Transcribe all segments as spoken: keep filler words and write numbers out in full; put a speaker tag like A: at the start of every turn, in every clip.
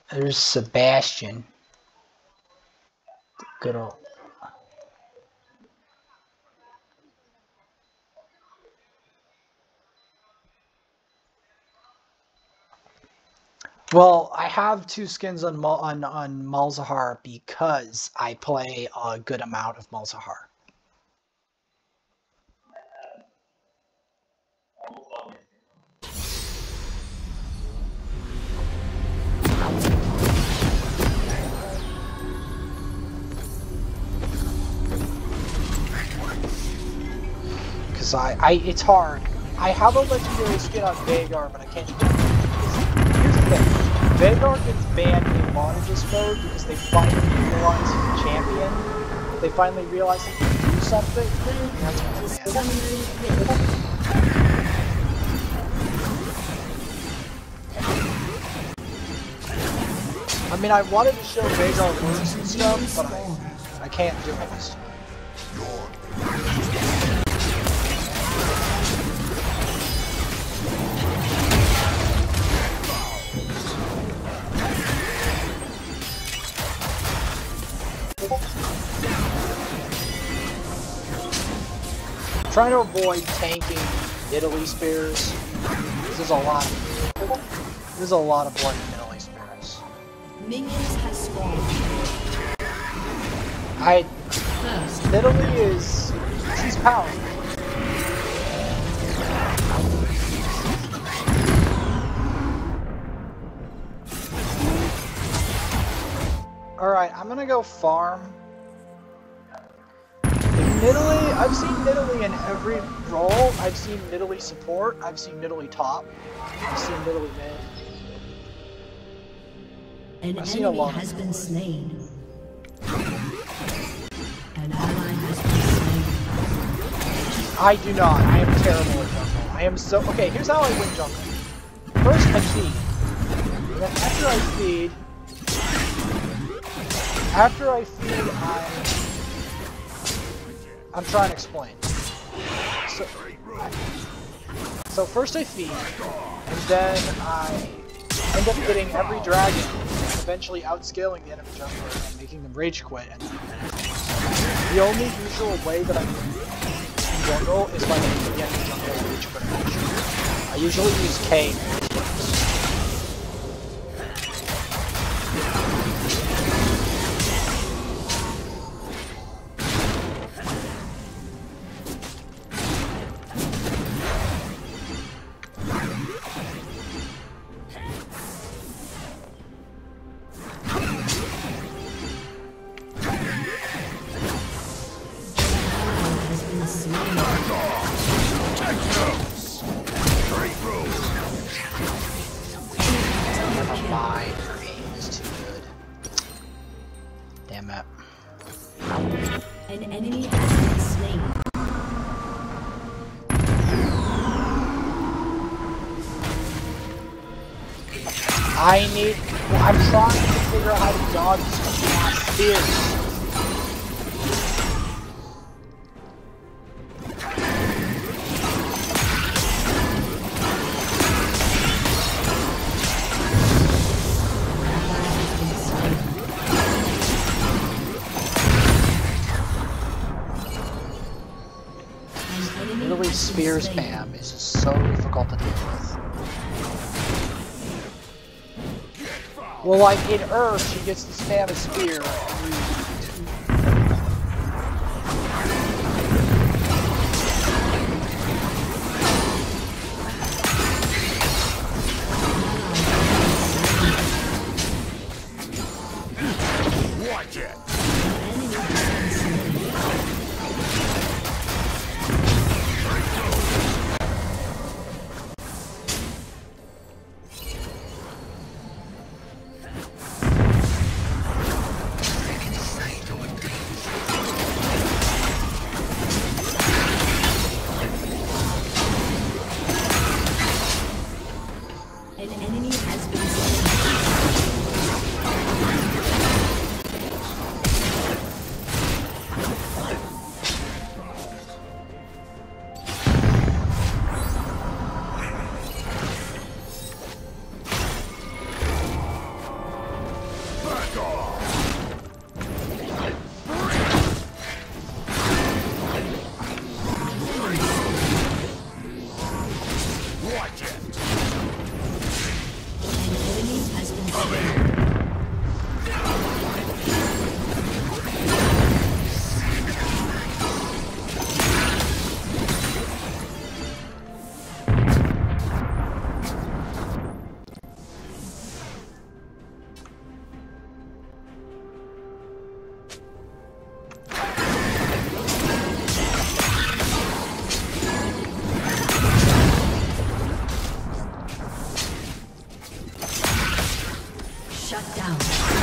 A: There's Sebastian. Good old. Well, I have two skins on Mal on on Malzahar because I play a good amount of Malzahar. Because I, I, it's hard. I have a legendary skin on Veigar, but I can't use it. Here's the thing. Veigar gets banned in Monogist mode because they finally realize he's a champion. They finally realize he can do something. That's when they ban him. I mean, I wanted to show Veigar works and stuff, but I, I can't do it this time. I'm trying to avoid tanking Italy spears. This is a lot. Of, this is a lot of bloody Italy spears.
B: Minions has spawned.
A: I. Italy is. She's powerful. All right, I'm gonna go farm. Nidalee, I've seen Nidalee in every role. I've seen Nidalee support. I've seen Nidalee top. I've seen Nidalee mid.
B: An enemy has been slain. An ally has been slain.
A: I do not. I am terrible at jungle. I am so... Okay, here's how I win jungle. First, I feed. Then after I feed... After I feed, I... I'm trying to explain. So, so first I feed, and then I end up getting every dragon, and eventually outscaling the enemy jungler and making them rage quit. And the only usual way that I win in jungle is by making the enemy jungler rage quit. I usually use K.
B: An enemy has been slain.
A: I need... Well, I'm trying to figure out how to dodge these spears. Spear spam is just so difficult to deal with. Well, like in Earth, she gets to spam a spear every
C: Watch it.
B: Shut down.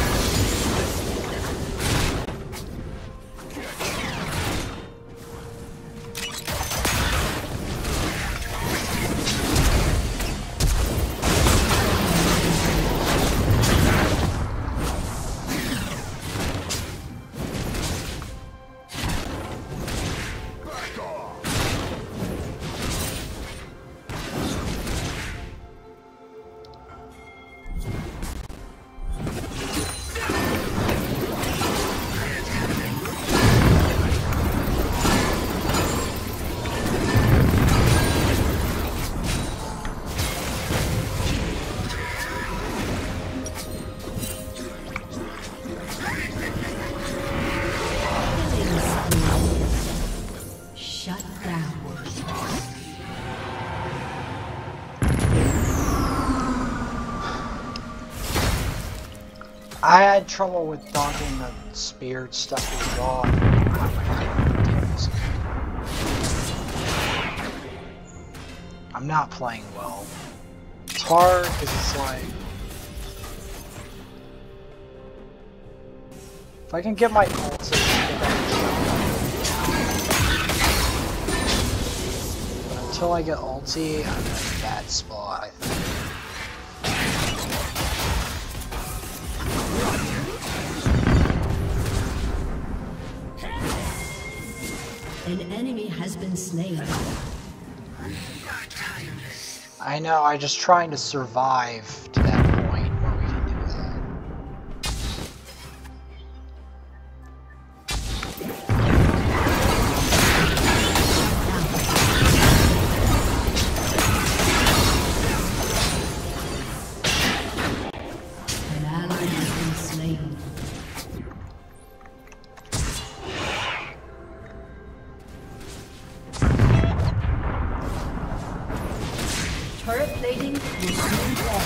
A: I had trouble with dodging the spear stuff as well. I'm not playing well. It's hard because it's like, if I can get my ulti, but until I get ulti, I'm in a bad spot, I think.
B: An enemy has been slain.
A: I know, I'm just trying to survive to that point where we can do
B: that. An ally has been slain. Turret plating will soon fall.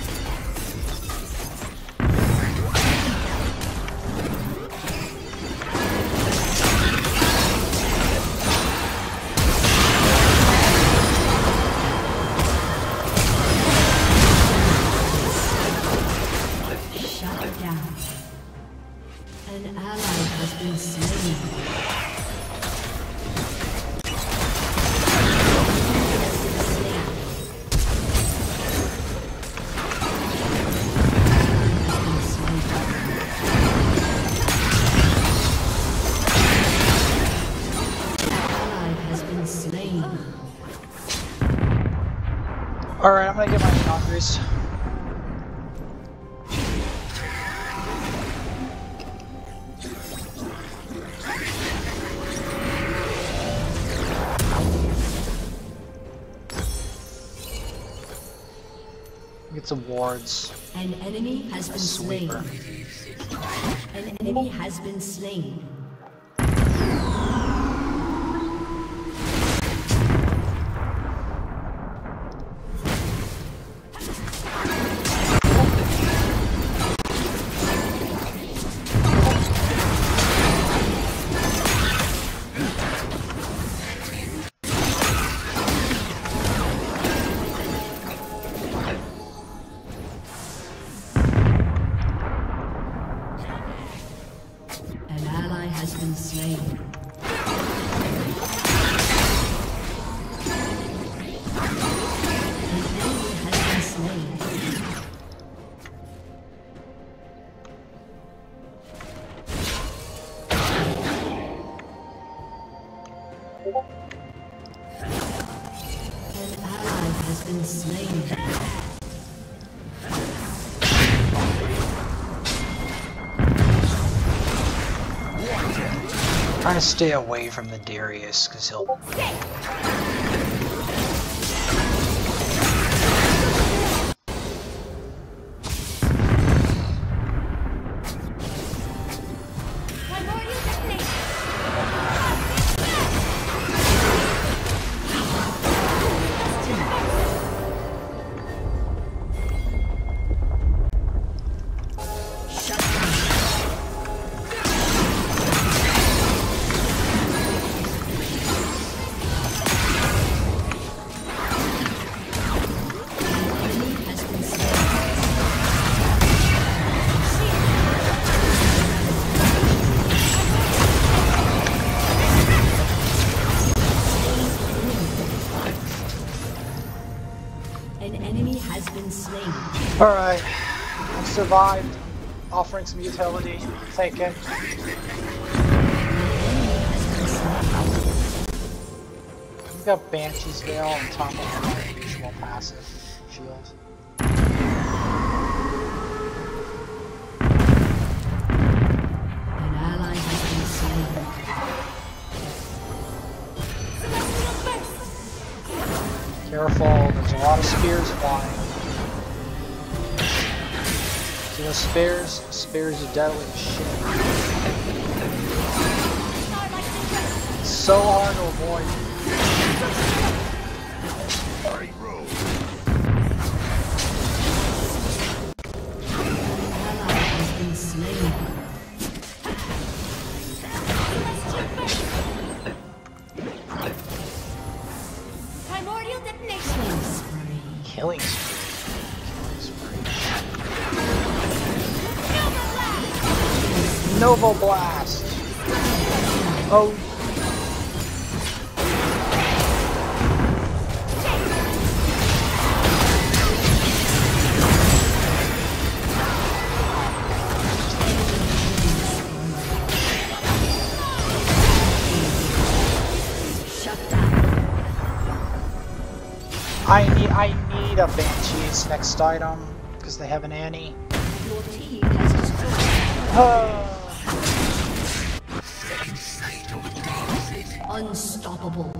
B: Shut down. An ally has been slain.
A: Alright, I'm gonna get my Valkyries. Get some wards.
B: An enemy has been slain. An enemy has been slain.
A: Trying to stay away from the Darius because he'll. Alright, I've survived, offering some utility, taken. We've got Banshee's Veil on top of our usual passive shield.
B: An ally has been slain.
A: Careful, there's a lot of spears flying. See those spears? Spears are deadly as shit. It's so hard to avoid.
B: An ally has been slain.
C: Primordial detonation.
A: Killing spree. Nova Blast! Oh.
B: Shut down.
A: I need I need a Banshee's next item because they have an Annie.
B: Your team has destroyed.
A: Uh,
B: Unstoppable.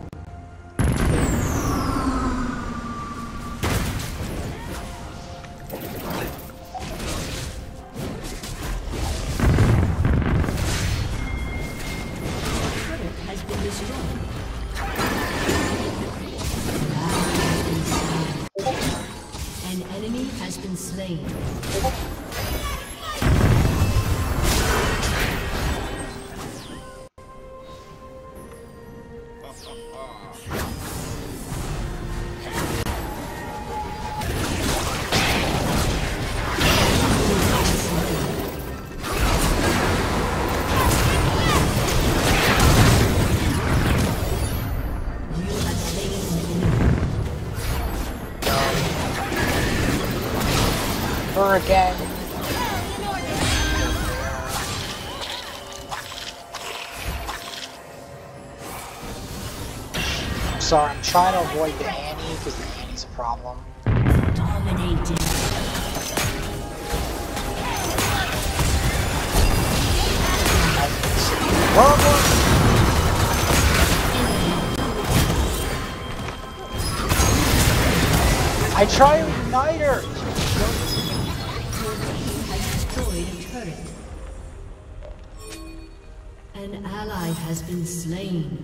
B: Turret has been destroyed. An enemy has been slain.
A: her again. I'm sorry, I'm trying to avoid the Annie because the Annie's a problem.
B: Dominated.
A: I try to ignite her!
B: Has destroyed a turret. An ally has been slain.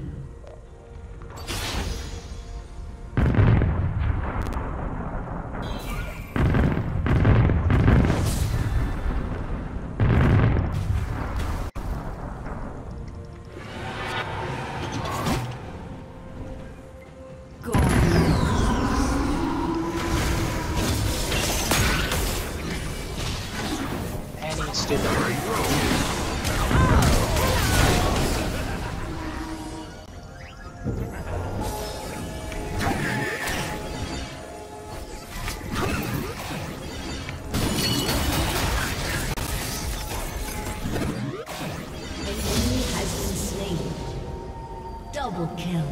B: Double kill.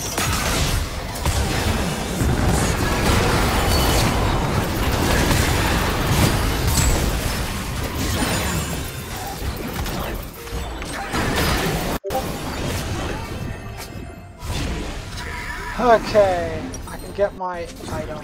A: Okay, I can get my item.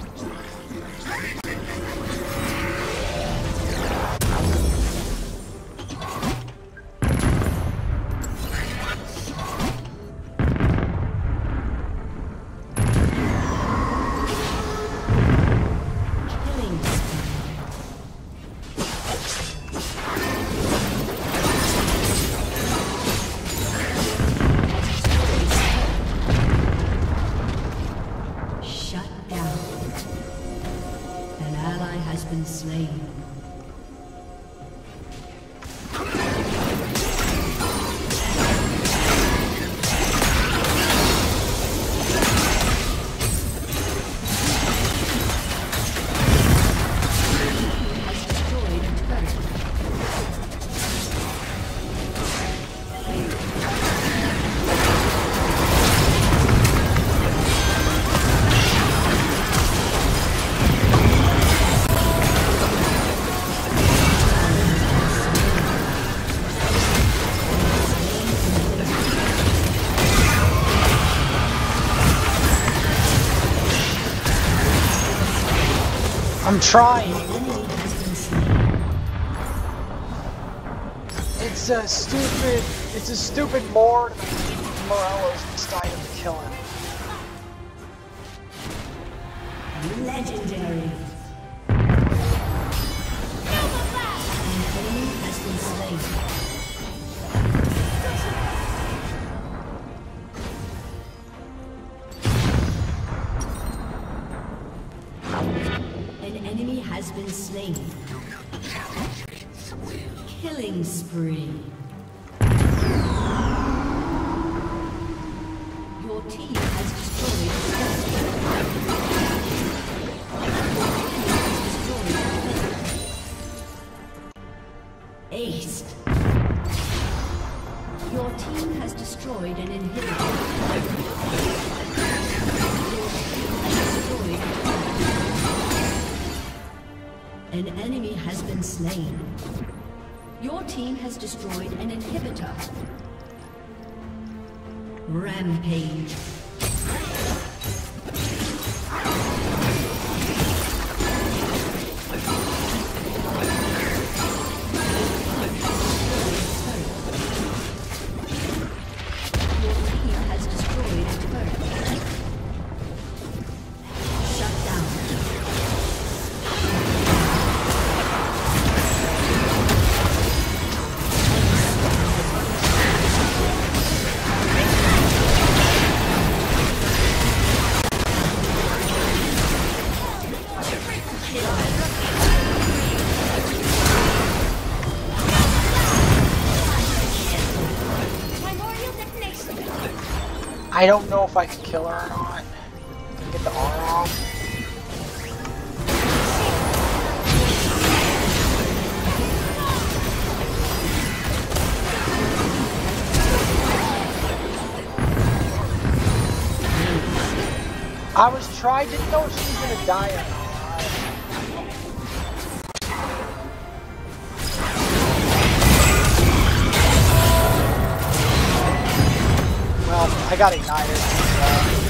B: Shut down.
A: I'm trying.
B: An enemy has been slain.
A: It's a stupid, it's a stupid Mord. Morello's decided to kill him.
B: Legendary. An enemy has been slain. An enemy has been slain. Killing spree. Your team has destroyed a Aced. Your team has destroyed an inhibitor. Your team has destroyed an enemy has been slain. Your team has destroyed an inhibitor. Rampage.
A: I don't know if I can kill her or not. Can I get the R off? I was trying, didn't know if she was gonna die or not. Well, I got ignited. So.